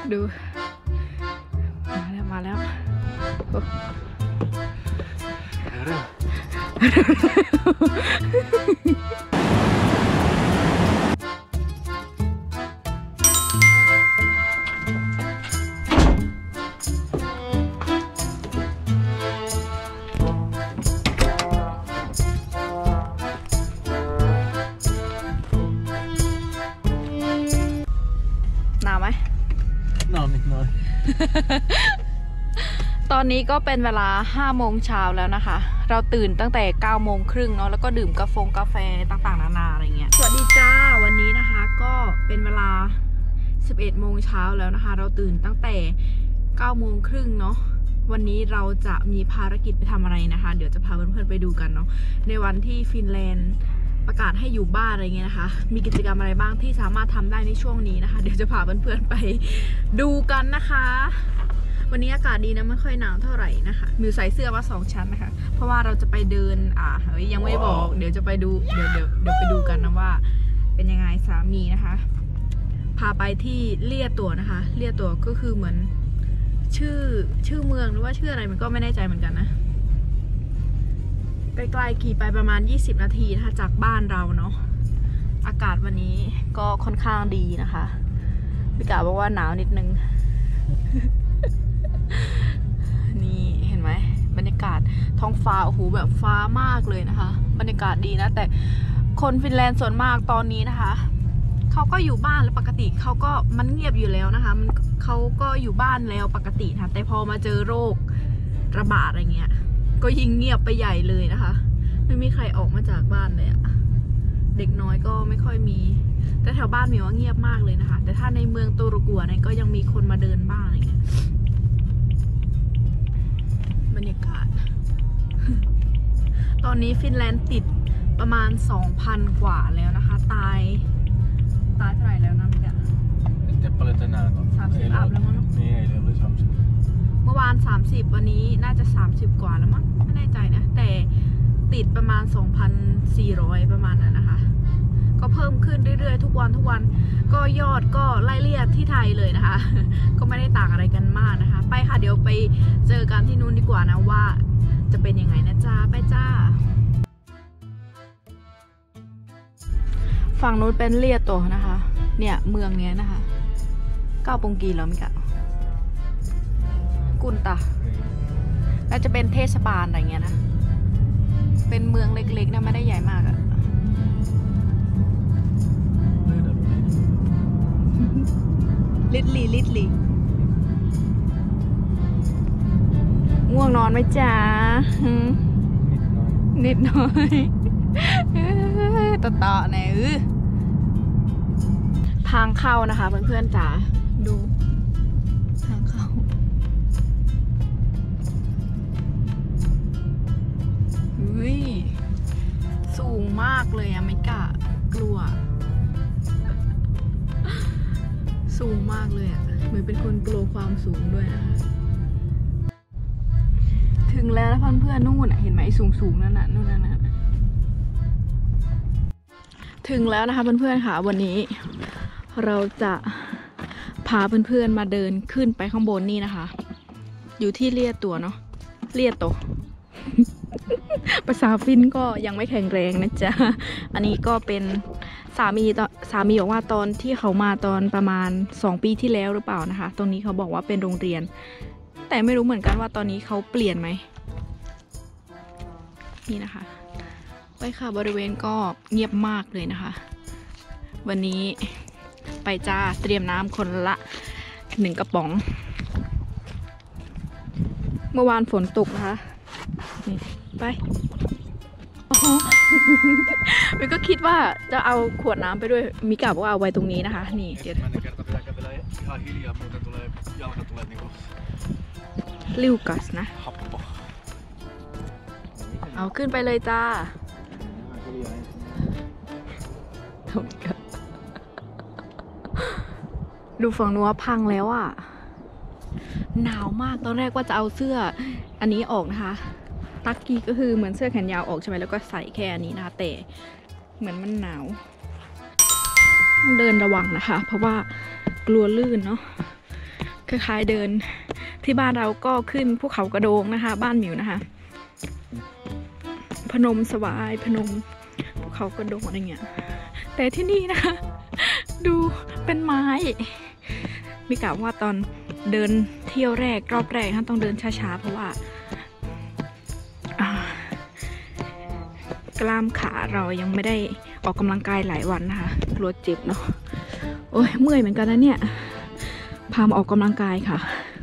ดูมาแล้วหนาวไหมหนาวนิดหน่อยตอนนี้ก็เป็นเวลา5 โมงเช้าแล้วนะคะเราตื่นตั้งแต่9 โมงครึ่งเนาะแล้วก็ดื่มกาแฟต่างๆนานาอะไรเงี้ยสวัสดีจ้าวันนี้นะคะก็เป็นเวลา11 โมงเช้าแล้วนะคะเราตื่นตั้งแต่9 โมงครึ่งเนาะวันนี้เราจะมีภารกิจไปทำอะไรนะคะเดี๋ยวจะพาเพื่อนๆไปดูกันเนาะในวันที่ฟินแลนด์ประกาศให้อยู่บ้านอะไรเงี้ยนะคะมีกิจกรรมอะไรบ้างที่สามารถทำได้ในช่วงนี้นะคะเดี๋ยวจะพาเพื่อนๆไปดูกันนะคะวันนี้อากาศดีนะไม่ค่อยหนาวเท่าไหร่นะคะมิวใส่เสื้อมา2 ชั้นนะคะเพราะว่าเราจะไปเดินยังไม่บอกเดี๋ยวจะไปดูเดี๋ยวไปดูกันนะว่าเป็นยังไงสามีนะคะพาไปที่เลียตัวนะคะเลียตัวก็คือเหมือนชื่อเมืองหรือว่าชื่ออะไรมันก็ไม่แน่ใจเหมือนกันนะใกล้ๆขี่ไปประมาณ20 นาทีนะคะจากบ้านเราเนาะอากาศวันนี้ก็ค่อนข้างดีนะคะพี่กาบอกว่าหนาวนิดนึง นี่เห็นไหมบรรยากาศท้องฟ้าโอ้โหแบบฟ้ามากเลยนะคะบรรยากาศดีนะแต่คนฟินแลนด์ส่วนมากตอนนี้นะคะเขาก็อยู่บ้านแล้วปกติเขาก็มันเงียบอยู่แล้วนะคะเขาก็อยู่บ้านแล้วปกตินะแต่พอมาเจอโรคระบาดอะไรเงี้ยก็ยิ่งเงียบไปใหญ่เลยนะคะไม่มีใครออกมาจากบ้านเลยอะเด็กน้อยก็ไม่ค่อยมีแต่แถวบ้านมีว่าเงียบมากเลยนะคะแต่ถ้าในเมืองโตโรกัวเนี่ยก็ยังมีคนมาเดินบ้างอะไรเงี้ยบรรยากาศ ตอนนี้ฟินแลนด์ติดประมาณ 2,000 กว่าแล้วนะคะตายเท่าไหร่แล้วนะพี่กะ Inte paljon tänään on. 30 อัพแล้วมั้ง Niin, eilen oli 30. เมื่อวาน30วันนี้น่าจะ30 กว่าแล้วมั้งไม่แน่ใจนะแต่ติดประมาณ 2,400 ประมาณนั้นนะคะก็เพิ่มขึ้นเรื่อยๆทุกวันก็ยอดก็ไล่เลี่ยที่ไทยเลยนะคะ ก็ไม่ได้ต่างอะไรกันมากนะคะไปค่ะเดี๋ยวไปเจอกันที่นู้นดีกว่านะว่าจะเป็นยังไงนะจ้าไปจ้าฝั่งนู้นเป็นเลียโตนะคะเนี่ยเมืองเนี้ยนะคะ9 ปงกีแล้วมิกะกุนตาน่าจะเป็นเทศบาลอะไรเงี้ยนะเป็นเมืองเล็กๆนะไม่ได้ใหญ่มากอะลิดลีง่วงนอนไหมจ๊ะนิดหน่อยต่อๆเนี่ยทางเข้านะคะเพื่อนๆจ๋าดูทางเข้าสูงมากเลยอะไม่กล้ากลัวสูงมากเลยอะเหมือนเป็นคนกลัวความสูงด้วยนะคะถึงแล้วนะเพื่อนๆนู่นเห็นไหมสูงนั่นน่ะนู่นน่ะถึงแล้วนะคะเพื่อนๆค่ะวันนี้เราจะพาเพื่อนๆมาเดินขึ้นไปข้างบนนี่นะคะอยู่ที่เลียตัวเนาะเลียโต ภาษาฟินก็ยังไม่แข็งแรงนะจ๊ะอันนี้ก็เป็นสามีบอกว่าตอนที่เขามาตอนประมาณ2 ปีที่แล้วหรือเปล่านะคะตรงนี้เขาบอกว่าเป็นโรงเรียนแต่ไม่รู้เหมือนกันว่าตอนนี้เขาเปลี่ยนไหมนี่นะคะไปค่ะบริเวณก็เงียบมากเลยนะคะวันนี้ไปจ้าเตรียมน้ำคนละ1 กระป๋องเมื่อวานฝนตกนะคะนี่ไปมิก็คิดว่าจะเอาขวดน้ำไปด้วยมิกะบอกว่าเอาไว้ตรงนี้นะคะนี่เดี๋ยวลิวกัสนะเอาขึ้นไปเลยจ้าดูฝั่งนัวพังแล้วอ่ะหนาวมากตอนแรกว่าจะเอาเสื้ออันนี้ออกนะคะตักกี้ก็คือเหมือนเสื้อแขนยาวออกใช่ไหมแล้วก็ใส่แค่อันนี้นะคะแต่เหมือนมันหนาวต้องเดินระวังนะคะเพราะว่ากลัวลื่นเนาะคล้ายๆเดินที่บ้านเราก็ขึ้นภูเขากระโดงนะคะบ้านหมิวนะคะพนมสวายพนมภูเขากระโดงอะไรเงี้ยแต่ที่นี่นะคะดูเป็นไม้มีกล่าวว่าตอนเดินเที่ยวแรกรอบแรกต้องเดินช้าๆเพราะว่ากล้ามขาเรายังไม่ได้ออกกำลังกายหลายวันนะคะกลัวเจ็บเนาะโอ้ยเมื่อยเหมือนกันนะเนี่ยพามาออกกำลังกายค่ะ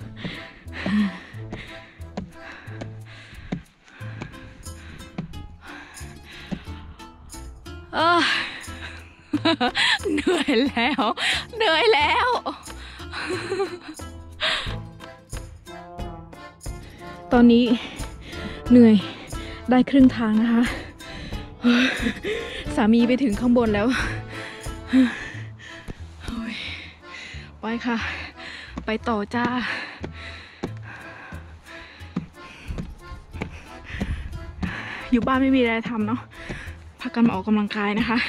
เหนื่อยแล้วตอนนี้เหนื่อยได้ครึ่งทางนะคะสามีไปถึงข้างบนแล้วไปค่ะไปต่อจ้าอยู่บ้านไม่มีอะไรทำเนาะพากันมาออกกำลังกายนะคะ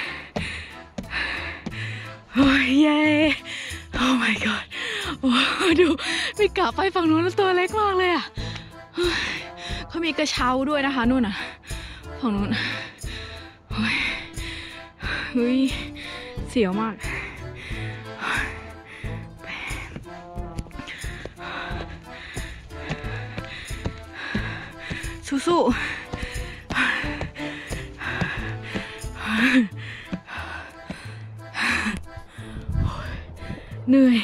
โอ้ยเย้โอ้ my god โอ้ดูมีกะไปฝั่งนู้นแล้วตัวเล็กมากเลยอ่ะเขามีกระเช้าด้วยนะคะนู่นน่ะฝั่งนู้นเฮ้ยเสียวมากสู้ๆเหนื่อย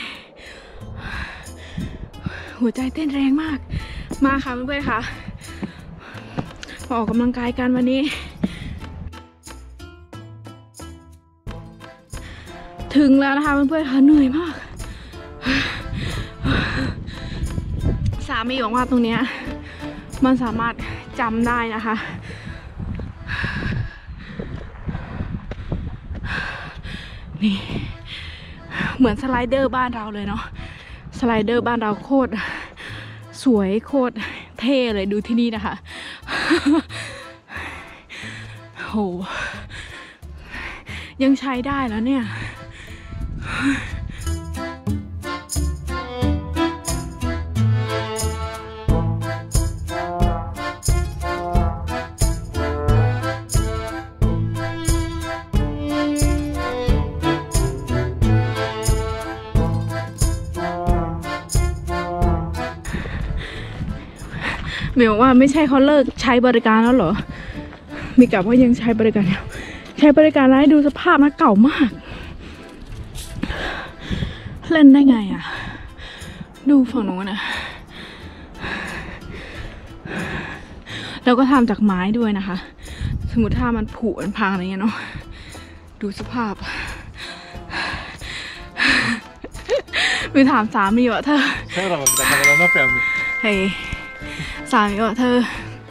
หัวใจเต้นแรงมากมาค่ะเพื่อนๆค่ะมาออกกำลังกายกันวันนี้ถึงแล้วนะคะเพื่อนๆค่ะเหนื่อยมากสามีบอกว่าตรงเนี้ยมันสามารถจำได้นะคะนี่เหมือนสไลเดอร์บ้านเราเลยเนาะสไลเดอร์บ้านเราโคตรสวยโคตรเท่เลยดูที่นี่นะคะโหยังใช้ได้แล้วเนี่ยเมียบอกว่าไม่ใช่เขาเลิกใช้บริการแล้วเหรอมีกับว่ายังใช้บริการอยู่ใช้บริการแล้วให้ดูสภาพนะเก่ามากเล่นได้ไงอ่ะดูฝั่งโน้นนะแล้วก็ทำจากไม้ด้วยนะคะสมมติถ้ามันผุมันพังอะไรเงี้ยเนาะดูสภาพมีถามสามีว่าเธอเฮ้ยสามีว่าเธอ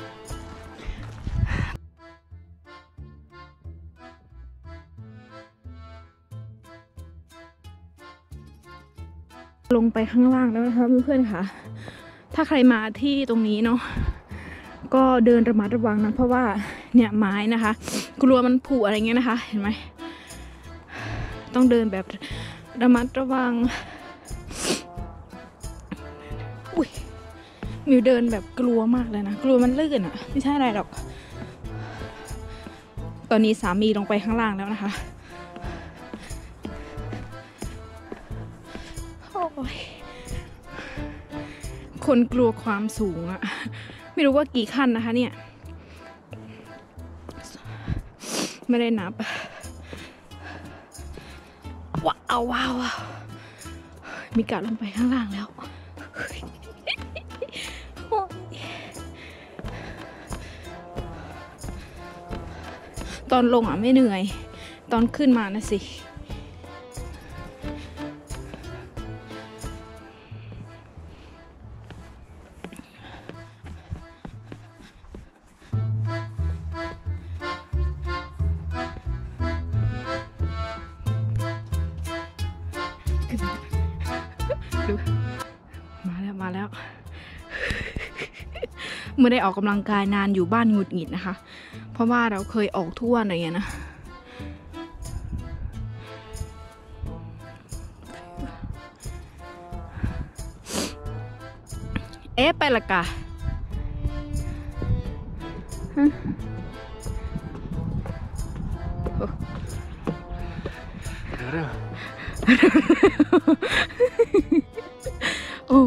ลงไปข้างล่างแล้วนะคะเพื่อนๆค่ะถ้าใครมาที่ตรงนี้เนาะก็เดินระมัดระวังนะเพราะว่าเนี่ยไม้นะคะกลัวมันผุอะไรเงี้ยนะคะเห็นไหมต้องเดินแบบระมัดระวังอุ้ยมิวเดินแบบกลัวมากเลยนะกลัวมันลื่นอ่ะไม่ใช่อะไรหรอกตอนนี้สามีลงไปข้างล่างแล้วนะคะคนกลัวความสูงอะไม่รู้ว่ากี่ขั้นนะคะเนี่ยไม่ได้นับว้าวมีการลงไปข้างล่างแล้วตอนลงอ่ะไม่เหนื่อยตอนขึ้นมานะสิดูมาแล้วไม่ได้ออกกำลังกายนานอยู่บ้านหงุดหงิดนะคะเพราะว่าเราเคยออกทุกวันอะไรอย่างเงี้ยนะเอ๊ะไปละกะโอ้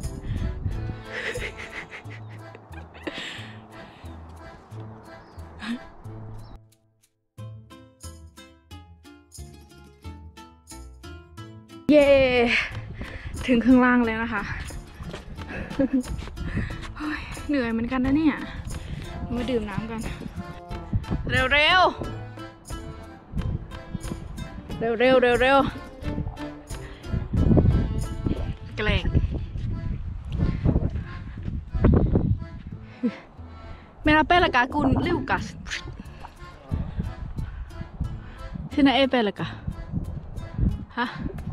เย่ถึงข้างล่างแล้วนะคะเหนื่อยเหมือนกันนะเนี่ยมาดื่มน้ำกันเร็วเร็วเร็วเร็วเร็วเร็วแกล้งMena pelkää kun liukas. Sinä ei pelkää. Häh?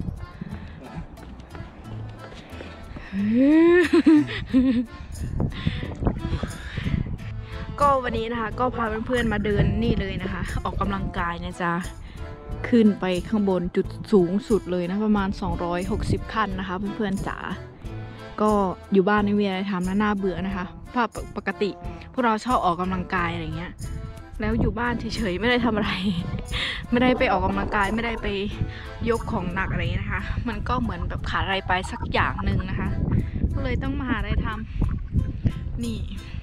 ก็วันนี้นะคะก็พาเพื่อนๆมาเดินนี่เลยนะคะออกกำลังกายนะจ๊ะขึ้นไปข้างบนจุดสูงสุดเลยนะประมาณ260ขั้นนะคะเพื่อนๆจ๋าก็อยู่บ้านไม่มีอะไรทำนะน่าเบื่อนะคะเพราะปกติพวกเราชอบออกกำลังกายอะไรเงี้ยแล้วอยู่บ้านเฉยๆไม่ได้ทำอะไร ไม่ได้ไปออกกำลังกายไม่ได้ไปยกของหนักอะไรนะคะมันก็เหมือนแบบขาดอะไรไปสักอย่างหนึ่งนะคะก็เลยต้องมาหาอะไรทำนี่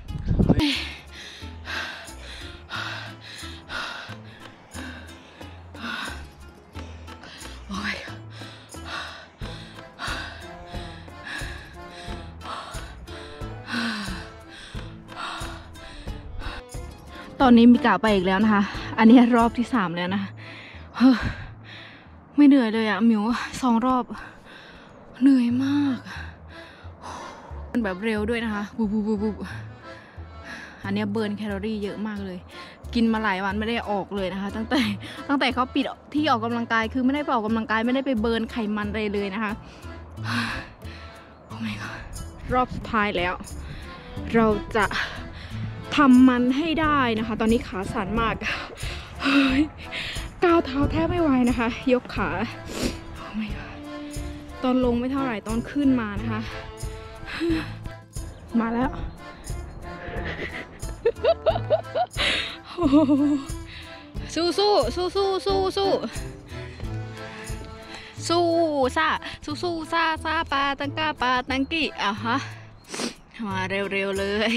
ตอนนี้มีกะไปอีกแล้วนะคะอันนี้รอบที่3แล้วนะคะไม่เหนื่อยเลยอะมิว2 รอบเหนื่อยมากมันแบบเร็วด้วยนะคะบุบอันนี้เบิร์นแคลอรี่เยอะมากเลยกินมาหลายวันไม่ได้ออกเลยนะคะตั้งแต่เขาปิดที่ออกกำลังกายคือไม่ได้ไปออกกำลังกายไม่ได้ไปเบิร์นไขมันอะไรเลยนะคะโอ้ my god รอบสุดท้ายแล้วเราจะทำมันให้ได้นะคะตอนนี้ขาสั่นมากก้าวเท้าแทบไม่ไหวนะคะยกขาโอ้ my god ตอนลงไม่เท่าไหร่ตอนขึ้นมานะคะมาแล้วสู้สู้สู้สู้สู้สู้สู้ซาสู้สู้ซาซาปาตังกาปาตังกี้อ่ะฮะมาเร็วๆเลย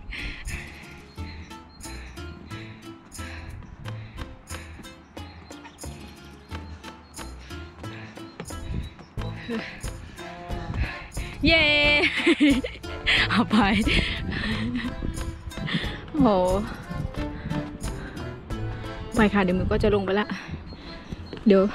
เย้เอาไปโอ้ไปค่ะเดี๋ยวมือก็จะลงไปละเดี๋ยว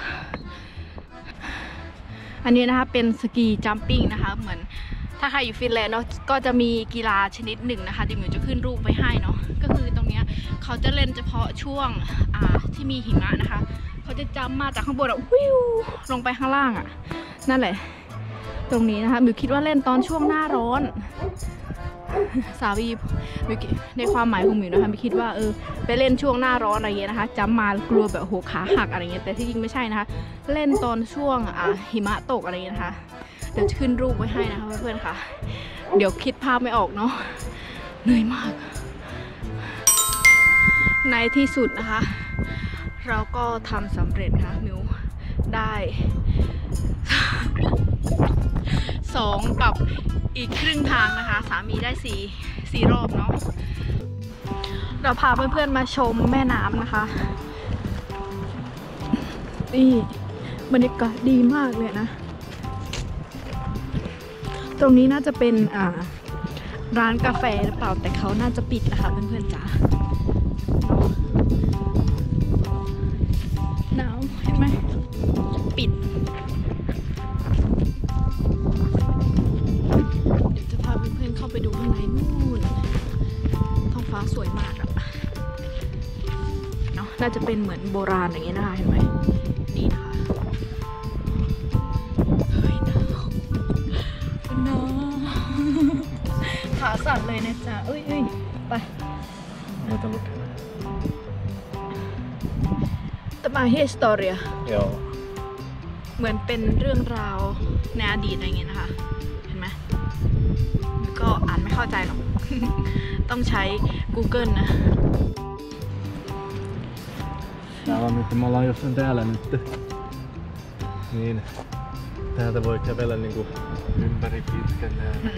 อันนี้นะคะเป็นสกีจัมปิ้งนะคะเหมือนถ้าใครอยู่ฟินแลนด์เนาะก็จะมีกีฬาชนิดหนึ่งนะคะเดี๋ยวมือจะขึ้นรูปไปให้เนาะก็คือตรงเนี้ยเขาจะเล่นเฉพาะช่วงที่มีหิมะนะคะเขาจะจัมมาจากข้างบนวิวลงไปข้างล่างนั่นแหละตรงนี้นะคะมิวคิดว่าเล่นตอนช่วงหน้าร้อนสาวีมิวในความหมายของมิวนะคะมิวคิดว่าไปเล่นช่วงหน้าร้อนอะไรเงี้ยนะคะจำมากลัวแบบหัวขาหักอะไรเงี้ยแต่ที่จริงไม่ใช่นะคะเล่นตอนช่วงหิมะตกอะไรเงี้ยนะคะเดี๋ยวจะขึ้นรูปไว้ให้นะคะเพื่อนๆค่ะเดี๋ยวคิดภาพไม่ออกเนาะเหนื่อยมากในที่สุดนะคะเราก็ทำสำเร็จนะคะมิวได้2กับอีกครึ่งทางนะคะสามีได้4 รอบเนาะเราพาเพื่อนๆมาชมแม่น้ำนะคะนี่บรรยากาศดีมากเลยนะตรงนี้น่าจะเป็นร้านกาแฟหรือเปล่าแต่เขาน่าจะปิดนะคะเพื่อนๆจ๋าหนาวเห็นไหมปิดเดี๋ยวจะพาเพื่อนๆเข้าไปดูข้างในนู่นท้องฟ้าสวยมากอะเนาะน่าจะเป็นเหมือนโบราณอย่างเงี้ยนะคะเห็นไหมนี่นะคะเฮ้ยหนาวขาสั่นเลยนะจ๊ะเอ้ยไปแต่มาฮิสตอเรียเหมือนเป็นเรื่องราวในอดีตอะไรเงี้ยนะคะเห็นไหมแล้วก็เข้าใจหรอก ต้องใช้ Google นะ Täällä on nyt, me ollaan jossain täällä nyt. Niin. Täältä voi kävellä niinku ympäri pitkän.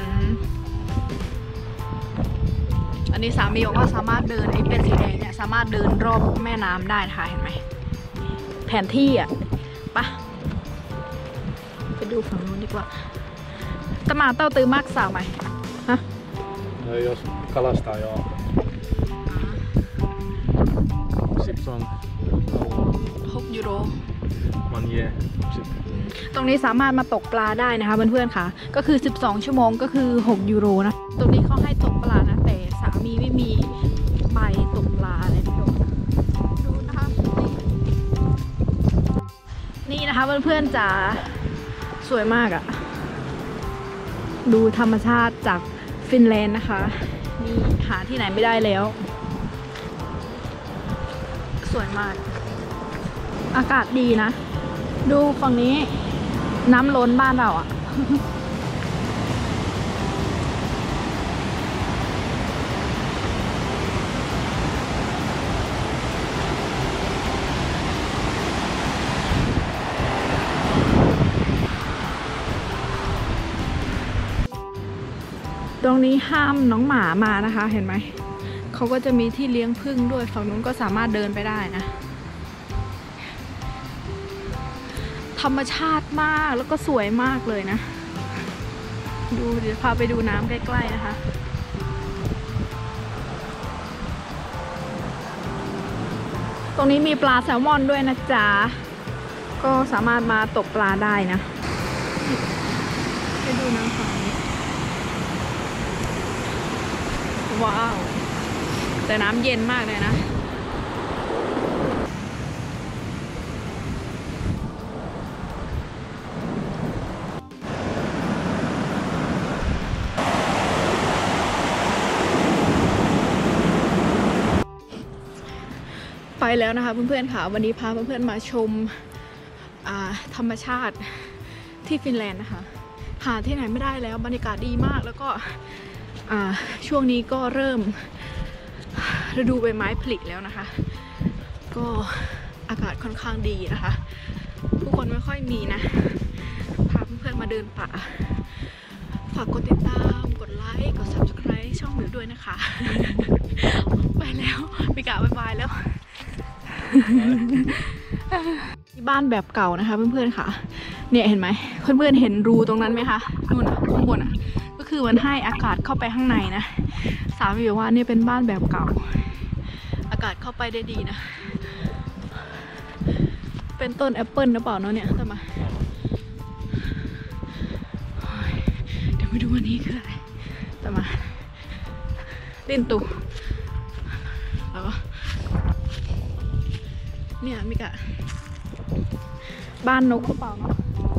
อันนี้สามีบอกว่าสามารถเดินไอ้เป็นสีแดงเนี่ยสามารถเดินรอบแม่น้ำได้นะคะเห็นไหมแผนที่อ่ะปะไปดูฝั่งนู้นดีกว่าตะมาเต้าตือมากสาวไหมฮะ No jos kalastaa joo. Sips on 6 ยูโร man ger. ตรงนี้สามารถมาตกปลาได้นะคะเพื่อนๆค่ะก็คือ12ชั่วโมงก็คือ6 ยูโรนะตรงนี้เขาให้ตกปลานะแต่สามีไม่มีใบตกปลาเลยทุกคนดูนะคะนี่นะคะเพื่อนๆจะสวยมากอะดูธรรมชาติจากฟินแลนด์นะคะนี่หาที่ไหนไม่ได้แล้วสวยมากอากาศดีนะดูฝั่งนี้น้ำล้นบ้านเราอะตรงนี้ห้ามน้องหมามานะคะเห็นไหมเขาก็จะมีที่เลี้ยงผึ้งด้วยฝั่งนู้นก็สามารถเดินไปได้นะธรรมชาติมากแล้วก็สวยมากเลยนะดูเดี๋ยวพาไปดูน้ำใกล้ๆนะคะตรงนี้มีปลาแซลมอนด้วยนะจ๊ะก็สามารถมาตกปลาได้นะไปดูน้ำฝั่งนี้ว้าวแต่น้ำเย็นมากเลยนะไปแล้วนะคะเพื่อนๆค่ะวันนี้พาเพื่อนๆมาชมธรรมชาติที่ฟินแลนด์นะคะหาที่ไหนไม่ได้แล้วบรรยากาศดีมากแล้วก็ช่วงนี้ก็เริ่มฤดูใบไม้ผลิแล้วนะคะก็อากาศค่อนข้างดีนะคะผู้คนไม่ค่อยมีนะพาเพื่อนๆมาเดินป่าฝากกดติดตามกดไลค์กด Subscribe ช่องมิวด้วยนะคะ ไปแล้วมิกะบายแล้วที่บ้านแบบเก่านะคะเพื่อนๆค่ะเนี่ยเห็นไหมเพื่อนๆเห็นรูตรงนั้นไหมคะนู่นข้างบนอ่ะก็คือมันให้อากาศเข้าไปข้างในนะสามีบอกว่านี่เป็นบ้านแบบเก่าอากาศเข้าไปได้ดีนะเป็นต้นแอปเปิลหรือเปล่าเนาะเนี่ยทำไมเดี๋ยวไปดูวันนี้คืออะไรทำไมลิ้นตูแล้วก็เนี่ยมิกะบ้านนกหรือเปล่าเนาะ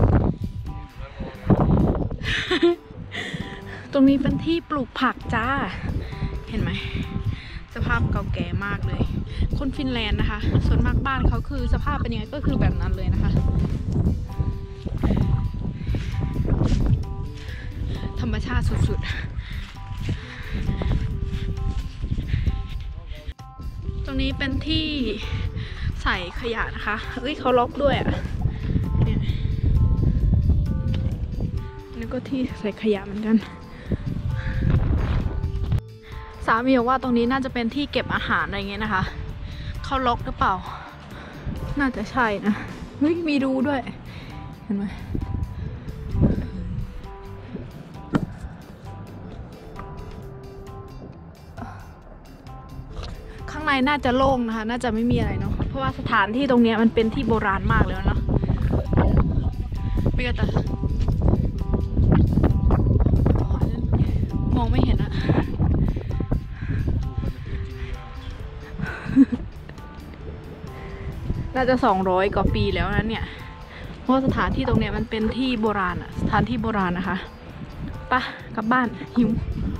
ตรงนี้เป็นที่ปลูกผักจ้าเห็นไหมสภาพเก่าแก่มากเลยคนฟินแลนด์นะคะส่วนมากบ้านเขาคือสภาพเป็นยังไงก็คือแบบนั้นเลยนะคะธรรมชาติสุดๆตรงนี้เป็นที่ใส่ขยะนะคะเอ้ยเขาล็อกด้วยอ่ะเนี่ยนี่ก็ที่ใส่ขยะเหมือนกันสามีบอกว่าตรงนี้น่าจะเป็นที่เก็บอาหารอะไรเงี้ยนะคะเขาล็อกหรือเปล่าน่าจะใช่นะเฮ้ยมีรูด้วยเห็นไหมข้างในน่าจะโล่งนะคะน่าจะไม่มีอะไรเนาะเพราะว่าสถานที่ตรงนี้มันเป็นที่โบราณมากเลยเนาะไม่ก็แต่มองไม่เห็นอะ น่าจะ200 กว่าปีแล้วนะเนี่ยเพราะสถานที่ตรงเนี้ยมันเป็นที่โบราณอะสถานที่โบราณนะคะไปกลับบ้านหิว